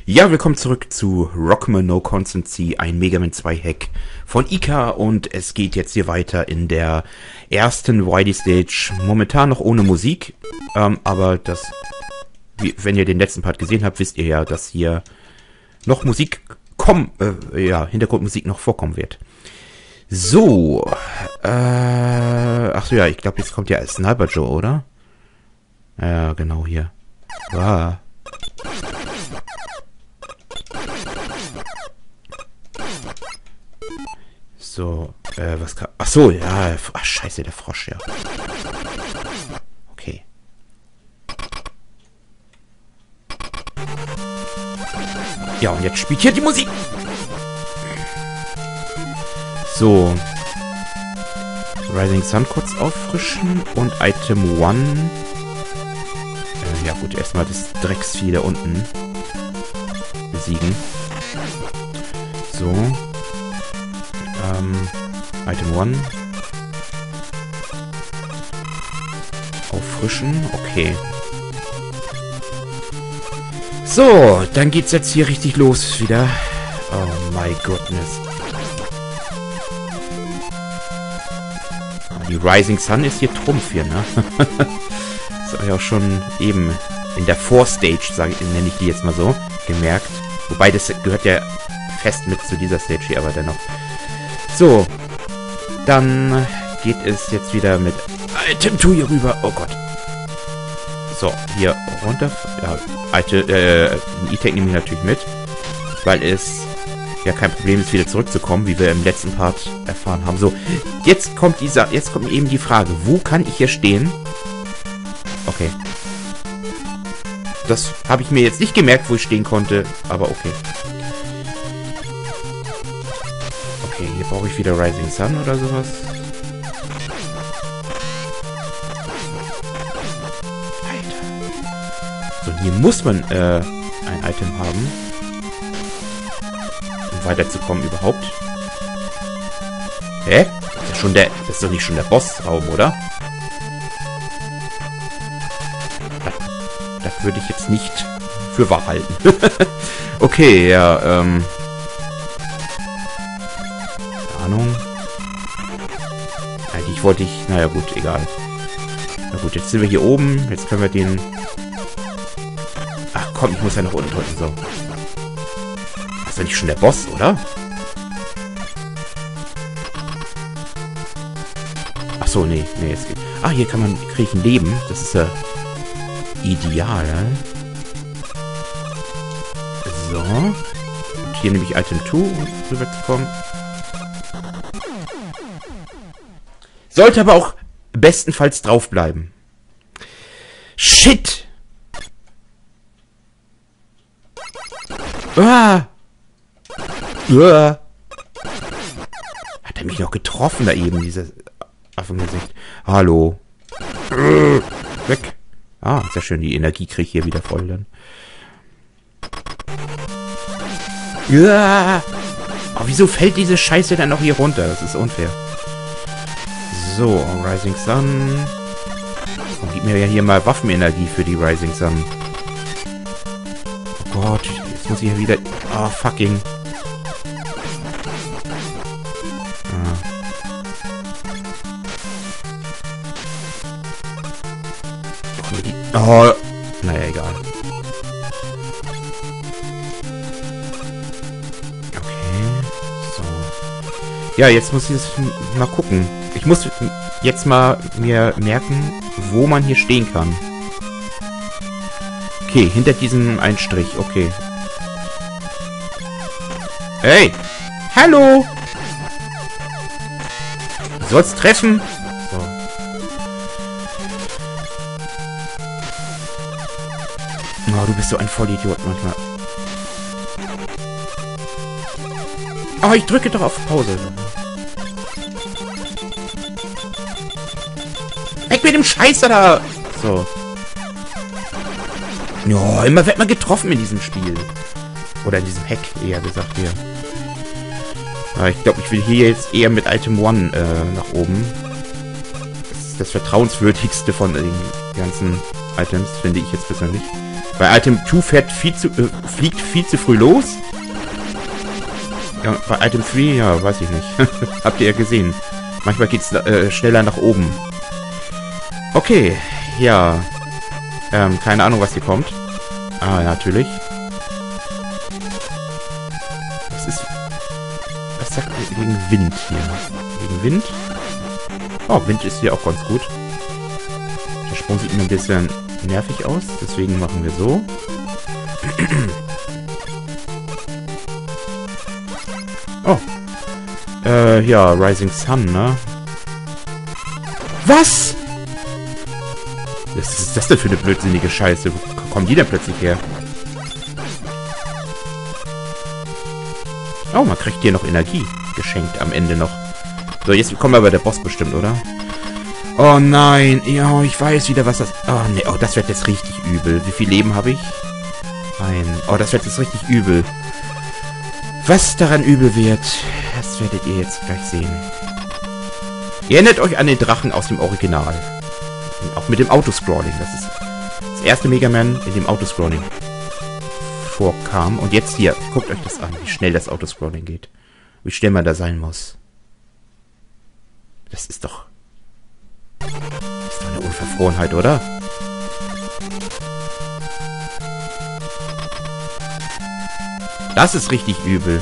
Ja, willkommen zurück zu Rockman No Constancy, ein Mega Man 2 Hack von Ica, und es geht jetzt hier weiter in der ersten Wily Stage, momentan noch ohne Musik, aber das, wenn ihr den letzten Part gesehen habt, wisst ihr ja, dass hier noch Musik Hintergrundmusik noch vorkommen wird. So, ach so, ja, ich glaube, jetzt kommt ja Sniper Joe, oder? Ja, genau, hier. Ah. So, was kann... Ach so, ja, ach, scheiße, der Frosch, ja. Okay. Ja, und jetzt spielt hier die Musik. So. Rising Sun kurz auffrischen und Item 1. Ja gut, erstmal das Drecksvieh da unten besiegen. So. Item 1. Auffrischen. Okay. So, dann geht's jetzt hier richtig los wieder. Oh my goodness. Die Rising Sun ist hier Trumpf hier, ne? Das habe ich auch schon eben in der Vorstage, nenne ich die jetzt mal so, gemerkt. Wobei, das gehört ja fest mit zu dieser Stage hier, aber dennoch. So, dann geht es jetzt wieder mit Item 2 hier rüber. Oh Gott. So, hier runter. Ja, E-Tech nehme ich natürlich mit, weil es ja kein Problem ist, wieder zurückzukommen, wie wir im letzten Part erfahren haben. So, jetzt kommt eben die Frage, wo kann ich hier stehen? Okay. Das habe ich mir jetzt nicht gemerkt, wo ich stehen konnte, aber okay. Okay, hier brauche ich wieder Rising Sun oder sowas. Alter. So, hier muss man ein Item haben, um weiterzukommen überhaupt. Hä? Das ist doch nicht schon der Bossraum, oder? Das würde ich jetzt nicht für wahr halten. Okay, ja, Ahnung. Eigentlich wollte ich... Naja, gut, egal. Na gut, jetzt sind wir hier oben. Jetzt können wir den... Ach komm, ich muss ja nach unten drücken, so. Das ist doch nicht schon der Boss, oder? Ach so, nee, jetzt geht... Ah, hier kriege ich ein Leben. Das ist ja... ideal. So. Und hier nehme ich Item 2, um rüberzukommen. Sollte aber auch bestenfalls draufbleiben. Shit! Ah! Ah! Hat er mich noch getroffen da eben, dieser Affengesicht? Hallo? Weg! Ah, sehr schön, die Energie kriege ich hier wieder voll dann. Ja! Oh, wieso fällt diese Scheiße dann noch hier runter? Das ist unfair. So, Rising Sun. Und gib mir ja hier mal Waffenenergie für die Rising Sun. Oh Gott, jetzt muss ich hier wieder... Oh, fucking... Oh, naja, egal. Okay, so. Ja, jetzt muss ich es mal gucken. Ich muss jetzt mal mir merken, wo man hier stehen kann. Okay, hinter diesem einen Strich, okay. Hey! Hallo! Du sollst treffen! So. Oh, du bist so ein Vollidiot manchmal. Oh, ich drücke doch auf Pause. Weg mit dem Scheiße da! So. Ja, immer wird man getroffen in diesem Spiel. Oder in diesem Hack, eher gesagt, hier. Aber ich glaube, ich will hier jetzt eher mit Item 1 nach oben. Das ist das vertrauenswürdigste von den ganzen Items, finde ich jetzt persönlich. Bei Item 2 fliegt viel zu früh los. Ja, bei Item 3, ja, weiß ich nicht. Habt ihr ja gesehen. Manchmal geht's schneller nach oben. Okay, ja. Keine Ahnung, was hier kommt. Ah, natürlich. Das ist... Was sagt ihr gegen Wind hier? Gegen Wind? Oh, Wind ist hier auch ganz gut. Der Sprung sieht mir ein bisschen nervig aus. Deswegen machen wir so. Oh. Ja, Rising Sun, ne? Was? Was ist das denn für eine blödsinnige Scheiße? Wo kommen die denn plötzlich her? Oh, man kriegt hier noch Energie geschenkt am Ende noch. So, jetzt kommen wir aber der Boss bestimmt, oder? Oh nein. Ja, ich weiß wieder, was das... Oh, nee. Oh, das wird jetzt richtig übel. Wie viel Leben habe ich? Ein. Oh, das wird jetzt richtig übel. Was daran übel wird, das werdet ihr jetzt gleich sehen. Ihr erinnert euch an den Drachen aus dem Original. Und auch mit dem Autoscrolling. Das ist das erste Mega Man, in dem Autoscrolling vorkam. Und jetzt hier, guckt euch das an, wie schnell das Autoscrolling geht. Wie schnell man da sein muss. Das ist doch... Das ist doch eine Unverfrorenheit, oder? Das ist richtig übel.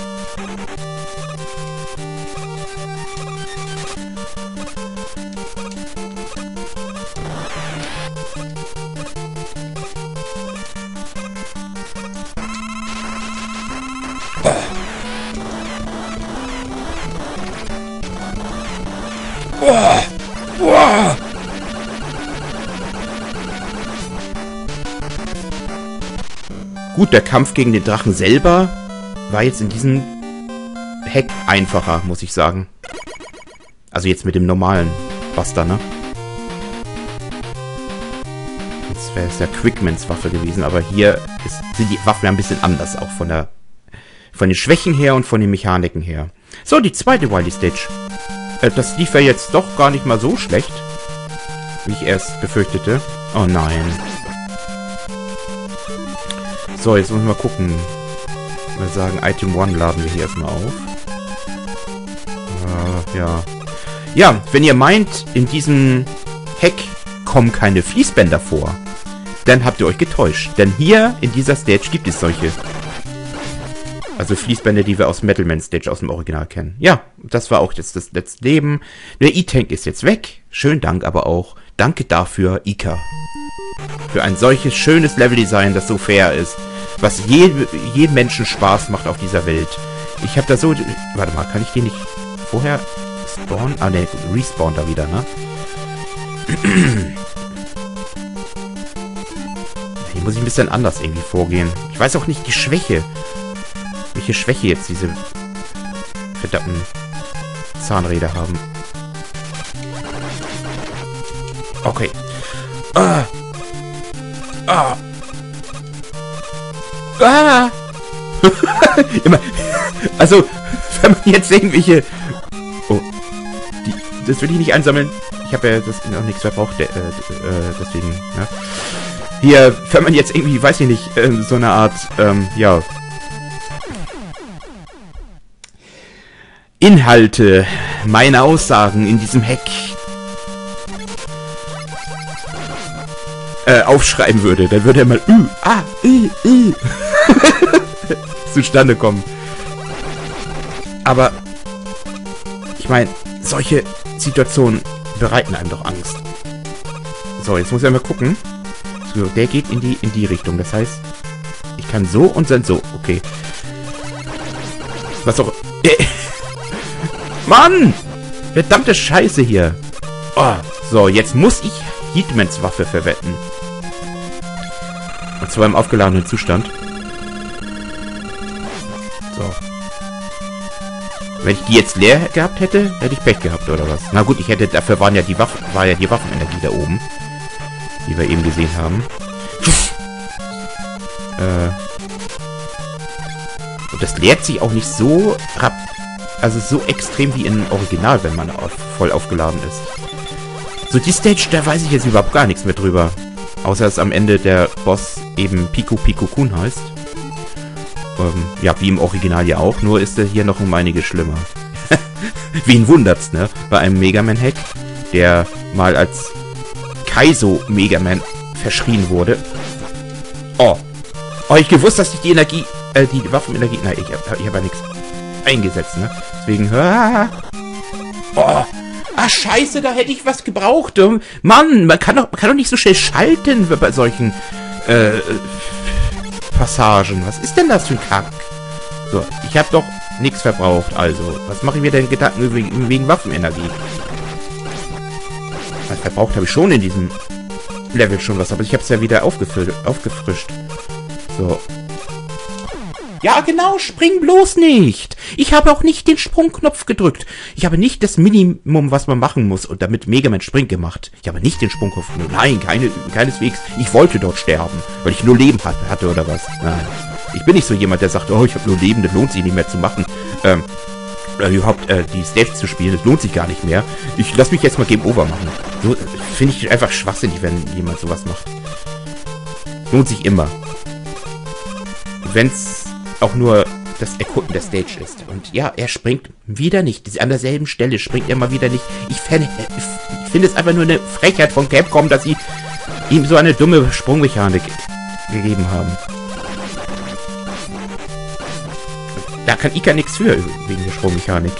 Gut, der Kampf gegen den Drachen selber war jetzt in diesem Hack einfacher, muss ich sagen. Also jetzt mit dem normalen Buster, ne? Jetzt wäre es ja Quickmans Waffe gewesen, aber hier sind die Waffen ja ein bisschen anders, auch von den Schwächen her und von den Mechaniken her. So, die zweite Wily Stage. Das lief ja jetzt doch gar nicht mal so schlecht, wie ich erst befürchtete. Oh nein. So, jetzt müssen wir mal gucken. Wir sagen, Item 1 laden wir hier erstmal auf. Ja. Ja, wenn ihr meint, in diesem Hack kommen keine Fließbänder vor, dann habt ihr euch getäuscht. Denn hier, in dieser Stage, gibt es solche. Also Fließbänder, die wir aus Metal Man Stage aus dem Original kennen. Ja, das war auch jetzt das letzte Leben. Der E-Tank ist jetzt weg. Schönen Dank aber auch. Danke dafür, Ika. Für ein solches schönes Leveldesign, das so fair ist. Was jedem Menschen Spaß macht auf dieser Welt. Ich habe da so... Warte mal, kann ich den nicht vorher spawnen? Ah, ne, respawn da wieder, ne? Hier muss ich ein bisschen anders irgendwie vorgehen. Ich weiß auch nicht die Schwäche. Welche Schwäche jetzt diese verdammten Zahnräder haben. Okay. Ah! Immer, also, wenn man jetzt irgendwelche... Oh. Das will ich nicht einsammeln. Ich habe ja das noch nichts verbraucht, deswegen, ne? Hier, wenn man jetzt irgendwie, weiß ich nicht, so eine Art, ja... Inhalte, meine Aussagen in diesem Hack aufschreiben würde, dann würde er mal zustande kommen. Aber ich meine, solche Situationen bereiten einem doch Angst. So, jetzt muss ich mal gucken. So, der geht in die Richtung. Das heißt, ich kann so und dann so. Okay. Was auch... Mann! Verdammte Scheiße hier. Oh, so, jetzt muss ich Heatmans Waffe verwenden. Und zwar im aufgeladenen Zustand. So. Wenn ich die jetzt leer gehabt hätte, hätte ich Pech gehabt, oder was? Na gut, dafür war ja die Waffenenergie da oben. Die wir eben gesehen haben. Und das leert sich auch nicht so so extrem wie im Original, wenn man voll aufgeladen ist. So, die Stage, da weiß ich jetzt überhaupt gar nichts mehr drüber. Außer dass am Ende der Boss eben Pico Pico Kun heißt. Ja, wie im Original ja auch, nur ist er hier noch um einiges schlimmer. Wen wundert's, ne? Bei einem Mega Man-Hack, der mal als Kaizo Mega Man verschrien wurde. Oh, ich gewusst, dass ich die Energie, die Waffenenergie, nein, ich hab ja nichts eingesetzt, ne? Deswegen, scheiße, da hätte ich was gebraucht. Mann, man kann doch nicht so schnell schalten bei solchen, Passagen. Was ist denn das für ein Kack? So, ich habe doch nichts verbraucht, also. Was mache ich mir denn Gedanken wegen Waffenenergie? Verbraucht habe ich schon in diesem Level schon was, aber ich habe es ja wieder aufgefrischt. So. Ja, genau, spring bloß nicht. Ich habe auch nicht den Sprungknopf gedrückt. Ich habe nicht das Minimum, was man machen muss, und damit Mega Man springt gemacht. Ich habe nicht den Sprungknopf gedrückt. Nein, keineswegs. Ich wollte dort sterben, weil ich nur Leben hatte oder was. Nein. Ich bin nicht so jemand, der sagt, oh, ich habe nur Leben, das lohnt sich nicht mehr zu machen. Überhaupt die Stage zu spielen, das lohnt sich gar nicht mehr. Ich lass mich jetzt mal Game Over machen. So finde ich einfach schwachsinnig, wenn jemand sowas macht. Lohnt sich immer. Wenn's auch nur das Erkunden der Stage ist. Und ja, er springt wieder nicht. An derselben Stelle springt er mal wieder nicht. Ich finde es einfach nur eine Frechheit von Capcom, dass sie ihm so eine dumme Sprungmechanik gegeben haben. Da kann Ika nichts für, wegen der Sprungmechanik.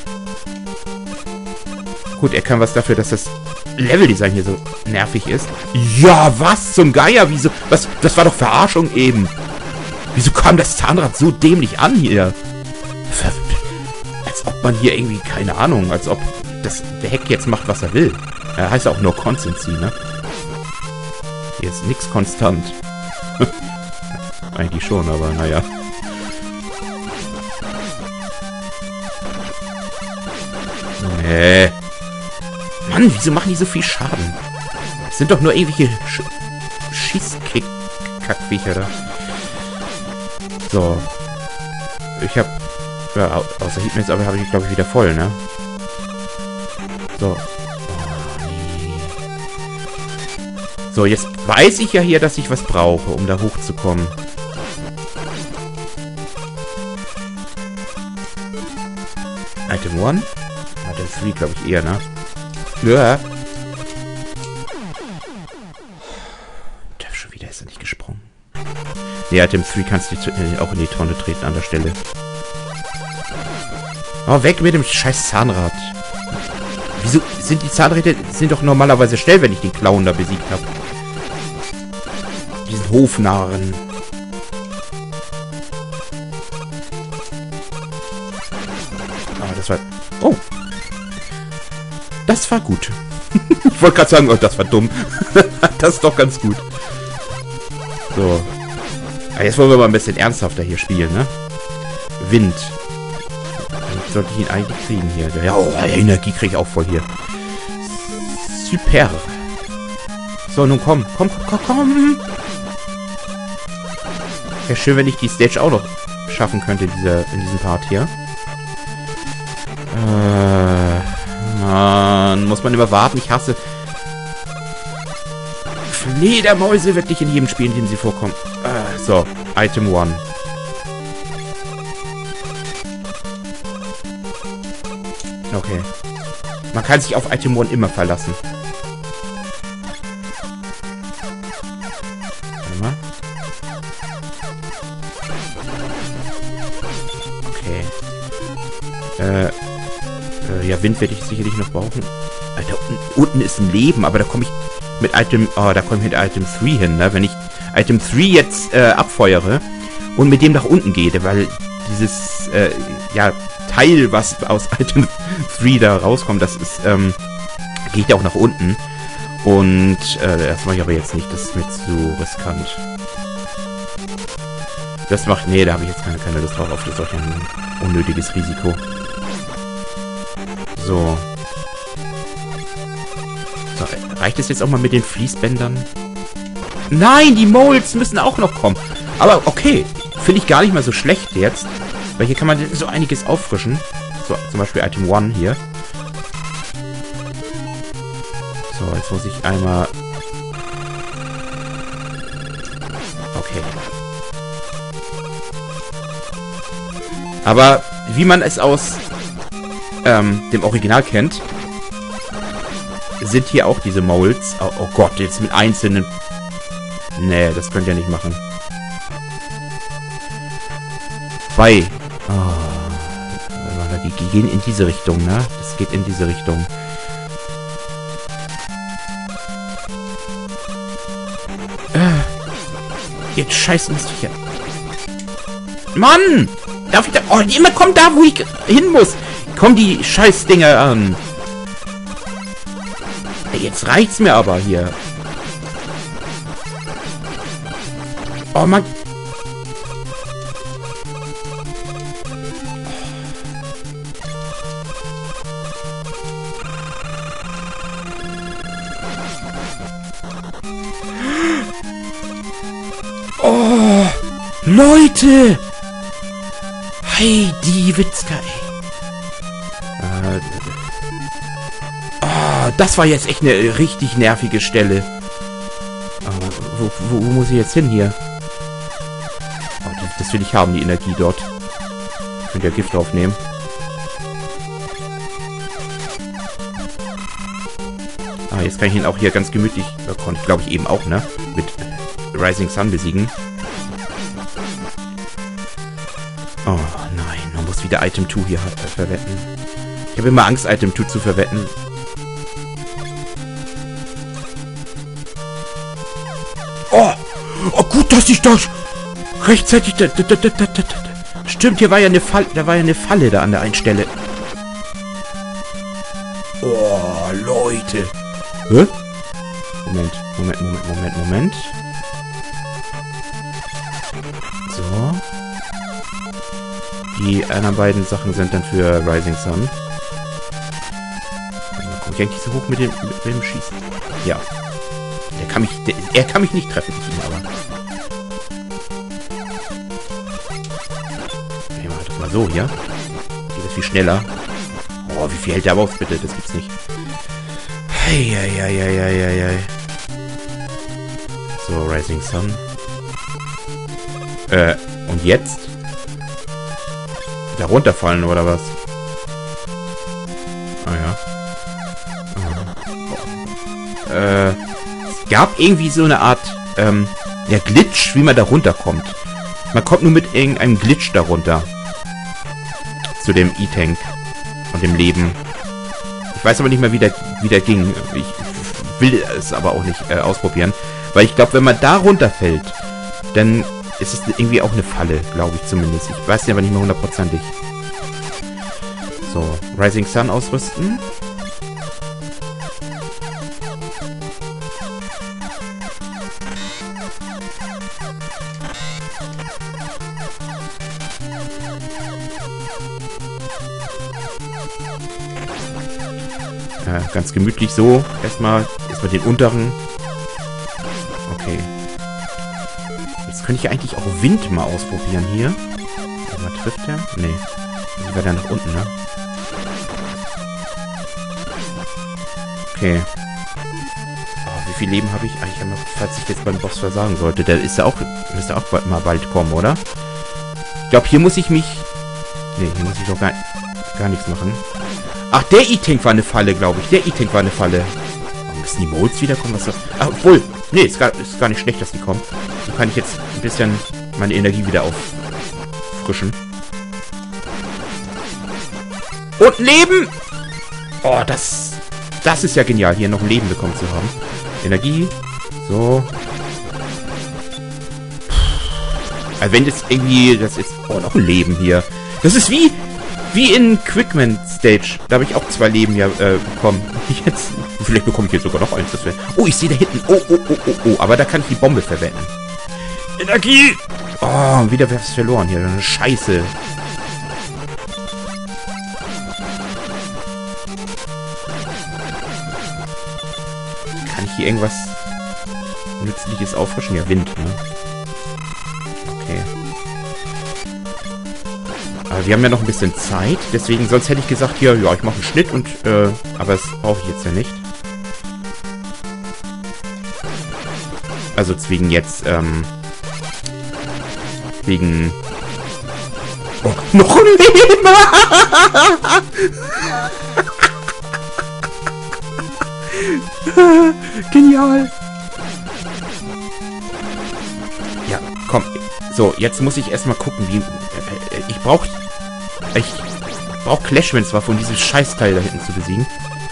Gut, er kann was dafür, dass das Leveldesign hier so nervig ist. Ja, was zum Geier? Wieso? Das war doch Verarschung eben. Wieso kam das Zahnrad so dämlich an hier? Als ob man hier irgendwie, keine Ahnung, als ob der Hack jetzt macht, was er will. Er heißt auch nur Constancy, ne? Hier ist nichts konstant. Eigentlich schon, aber naja. Nee. Mann, wieso machen die so viel Schaden? Das sind doch nur ewige Schießkick-Kackviecher da. So. Ich hab... Ja, außer Hitmans, aber habe ich, glaube ich, wieder voll, ne? So. Oh, nee. So, jetzt weiß ich ja hier, dass ich was brauche, um da hochzukommen. Item 1? Item 3, glaube ich, eher, ne? Ja. Schon wieder ist er nicht gesprungen. Ne, Item 3 kannst du auch in die Tonne treten an der Stelle. Oh, weg mit dem scheiß Zahnrad. Wieso sind die Zahnräder... sind doch normalerweise schnell, wenn ich den Clown da besiegt habe. Diesen Hofnarren. Ah, das war... Oh. Das war gut. Ich wollte gerade sagen, oh, das war dumm. Das ist doch ganz gut. So. Aber jetzt wollen wir mal ein bisschen ernsthafter hier spielen, ne? Wind. Dann sollte ich ihn eigentlich kriegen hier. Ja, oh, Energie kriege ich auch voll hier. Super. So, nun komm. Komm. Wäre schön, wenn ich die Stage auch noch schaffen könnte in diesem Part hier. Mann, muss man immer warten. Ich hasse Fledermäuse wirklich in jedem Spiel, in dem sie vorkommen. So, Item 1. Okay. Man kann sich auf Item 1 immer verlassen. Warte mal. Okay. Ja, Wind werde ich sicherlich noch brauchen. Alter, unten ist ein Leben, aber da komme ich mit Item... Oh, da komme ich mit Item 3 hin, ne? Wenn ich Item 3 jetzt abfeuere und mit dem nach unten gehe, weil dieses, ja, Teil, was aus Item 3 da rauskommt, das ist, geht ja auch nach unten. Und, das mache ich aber jetzt nicht, das ist mir zu riskant. Das macht... Nee, da habe ich jetzt keine Lust drauf, auf solch ein unnötiges Risiko. So. So, reicht es jetzt auch mal mit den Fließbändern? Nein, die Molds müssen auch noch kommen. Aber okay, finde ich gar nicht mal so schlecht jetzt. Weil hier kann man so einiges auffrischen. So, zum Beispiel Item 1 hier. So, jetzt muss ich einmal... Aber wie man es aus dem Original kennt, sind hier auch diese Molds. Oh Gott, jetzt mit einzelnen... Nee, das könnt ihr nicht machen. Die gehen in diese Richtung, ne? Das geht in diese Richtung. Jetzt scheiß Mistviecher. Mann! Darf ich da... Oh, immer kommt da, wo ich hin muss. Kommen die Scheißdinger an. Jetzt reicht's mir aber hier. Oh Mann. Oh, Leute! Heidi Witzka, ey. Oh, das war jetzt echt eine richtig nervige Stelle. Wo muss ich jetzt hin hier? Oh, das will ich haben, die Energie dort. Ich könnte ja Gift aufnehmen. Ah, jetzt kann ich ihn auch hier ganz gemütlich, konnte ich glaube ich eben auch, ne? Mit Rising Sun besiegen. Oh nein, man muss wieder Item 2 hier verwetten. Ich habe immer Angst, Item 2 zu verwetten. Oh! Oh, gut, dass ich das rechtzeitig... Stimmt, hier war ja eine Falle, da war ja eine Falle da an der einen Stelle. Oh, Leute. Hä? Moment. So. Die anderen beiden Sachen sind dann für Rising Sun. Komme ich eigentlich so hoch mit dem Schießen? Ja. Er kann mich nicht treffen, ich ihn aber. Okay, machen wir das mal so hier. Geht das viel schneller. Oh, wie viel hält der aber auf, bitte? Das gibt's nicht. Eieieiei. So, Rising Sun. Und jetzt? Da runterfallen, oder was? Ah ja. Es gab irgendwie so eine Art, ja, Glitch, wie man da runterkommt. Man kommt nur mit irgendeinem Glitch darunter. Zu dem E-Tank und dem Leben. Ich weiß aber nicht mehr, wie der ging. Ich will es aber auch nicht ausprobieren. Weil ich glaube, wenn man da runterfällt, dann ist es irgendwie auch eine Falle, glaube ich zumindest. Ich weiß ja aber nicht mehr hundertprozentig. So, Rising Sun ausrüsten. Ganz gemütlich so. Erstmal den unteren. Okay. Jetzt könnte ich eigentlich auch Wind mal ausprobieren hier. Aber trifft der? Nee. Die war da nach unten, ne? Okay. Oh, wie viel Leben habe ich eigentlich, falls ich jetzt beim Boss versagen sollte? Der ist ja auch, müsste auch mal bald kommen, oder? Ich glaube, hier muss ich mich... Nee, hier muss ich doch gar nichts machen. Ach, der E-Tank war eine Falle, glaube ich. Der E-Tank war eine Falle. Warum müssen die Molds wiederkommen? Was ist das? Ach, obwohl. Nee, ist gar nicht schlecht, dass die kommen. So kann ich jetzt ein bisschen meine Energie wieder auffrischen. Und Leben! Oh, das ist ja genial, hier noch ein Leben bekommen zu haben. Energie. So. Also wenn das irgendwie... Das ist... Oh, noch ein Leben hier. Das ist wie in Quickman Stage. Da habe ich auch 2 Leben ja bekommen. Jetzt... Vielleicht bekomme ich jetzt sogar noch eins. Das wäre... Oh, ich sehe da hinten. Oh. Aber da kann ich die Bombe verwenden. Energie! Oh, wieder was verloren hier. Eine Scheiße. Kann ich hier irgendwas Nützliches auffrischen? Ja, Wind, ne? Okay. Aber wir haben ja noch ein bisschen Zeit. Deswegen, sonst hätte ich gesagt, hier, ja, ich mache einen Schnitt und, aber das brauche ich jetzt ja nicht. Also wegen jetzt, wegen Oh, noch ein Leben! Genial! Ja, komm. So, jetzt muss ich erstmal gucken, wie... Ich brauch Clash, wenn es war, von diesem Scheißteil da hinten zu besiegen.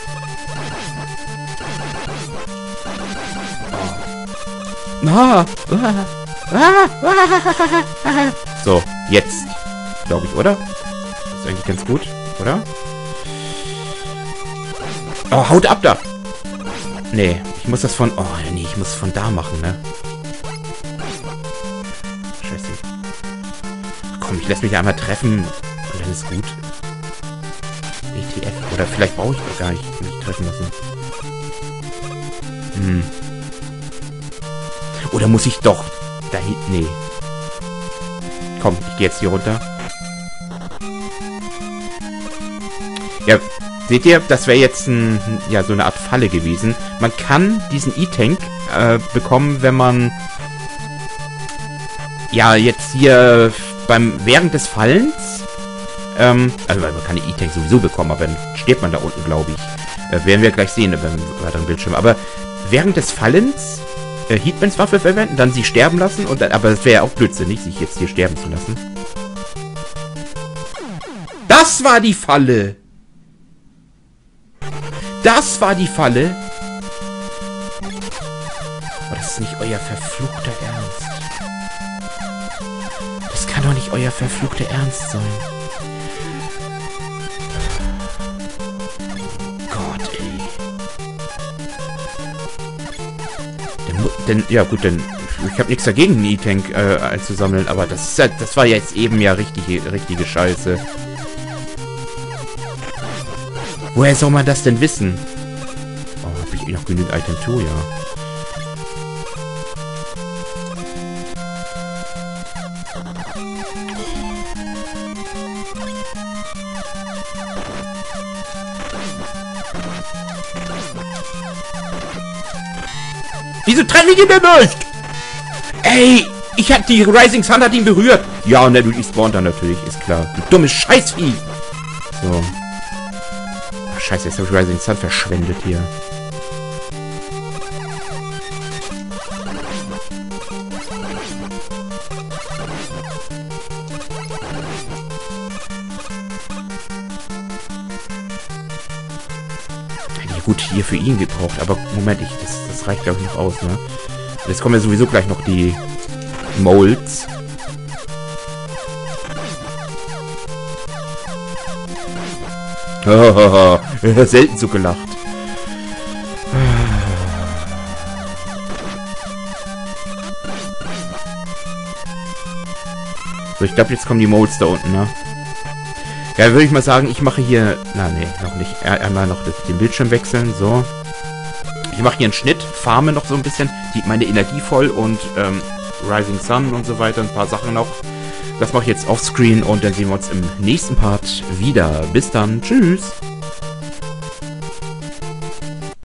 So, jetzt. Glaube ich, oder? Ist eigentlich ganz gut, oder? Oh, haut ab da! Nee, ich muss das von... Oh, nee, ich muss es von da machen, ne? Scheiße. Komm, ich lasse mich einmal treffen und dann ist gut. ETF. Oder vielleicht brauche ich doch gar nicht mich treffen lassen. Hm. Oder muss ich doch da hinten... Nee. Komm, ich gehe jetzt hier runter. Ja, seht ihr, das wäre jetzt ja, so eine Art Falle gewesen. Man kann diesen E-Tank bekommen, wenn man ja jetzt hier während des Fallens also man kann die E-Tank sowieso bekommen, aber dann stirbt man da unten, glaube ich. Werden wir gleich sehen beim weiteren Bildschirm. Aber während des Fallens Heatmans Waffe verwenden, dann sie sterben lassen und dann, aber es wäre ja auch blödsinnig, sich jetzt hier sterben zu lassen. Das war die Falle! Das war die Falle! Oh, das ist nicht euer verfluchter Ernst. Das kann doch nicht euer verfluchter Ernst sein. Gott, ey. Denn ja gut, denn ich habe nichts dagegen, einen E-Tank einzusammeln, aber das war jetzt eben ja richtige Scheiße. Woher soll man das denn wissen? Oh, habe ich noch genügend Item 2, ja. Wieso treffe ich ihn denn nicht? Ey, die Rising Sun hat ihn berührt. Ja, und der Dude spawnt dann natürlich, ist klar. Du dummes Scheißvieh. So. Ach, scheiße, jetzt habe ich Rising Sun verschwendet hier. Ja, gut, hier für ihn gebraucht, aber Moment, das reicht, glaube ich, noch aus, ne? Jetzt kommen ja sowieso gleich noch die Molds. Selten so gelacht. So, ich glaube, jetzt kommen die Molds da unten, ne? Ja, würde ich mal sagen, ich mache hier... Na, nee, noch nicht. Einmal noch den Bildschirm wechseln, so. Ich mache hier einen Schnitt, farme noch so ein bisschen, meine Energie voll und Rising Sun und so weiter, ein paar Sachen noch. Das mache ich jetzt offscreen und dann sehen wir uns im nächsten Part wieder. Bis dann, tschüss!